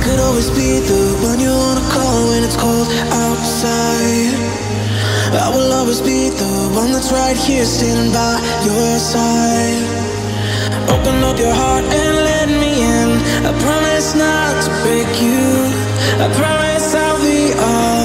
could always be the one you wanna call when it's cold outside. I will always be the one that's right here standing by your side. Open up your heart and let me in. I promise not to break you. I promise I'll be all